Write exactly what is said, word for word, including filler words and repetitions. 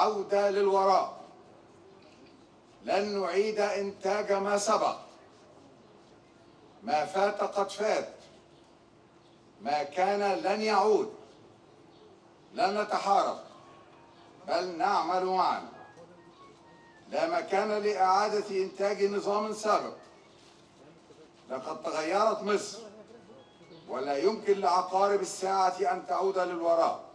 عودة للوراء. لن نعيد إنتاج ما سبق. ما فات قد فات. ما كان لن يعود. لن نتحارب، بل نعمل معا. لا مكان لإعادة إنتاج نظام سابق. لقد تغيرت مصر، ولا يمكن لعقارب الساعة أن تعود للوراء.